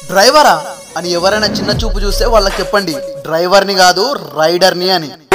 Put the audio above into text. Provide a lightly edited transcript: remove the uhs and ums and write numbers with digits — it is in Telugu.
డ్రైవరా అని ఎవరైనా చిన్న చూపు చూస్తే వాళ్ళకి చెప్పండి డ్రైవర్ని కాదు రైడర్ని అని.